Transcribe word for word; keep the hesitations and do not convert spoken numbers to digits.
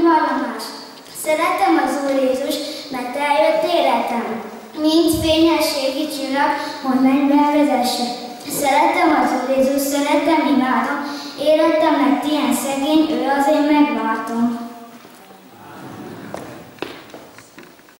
vallomás. Szeretem az Úr Jézus, mert eljött életem. Mint fényességi csillag, hogy mennybe vezesse. Szeretem az Úr Jézus, szeretem, imádom. Életemnek ilyen szegény, ő az én megváltom.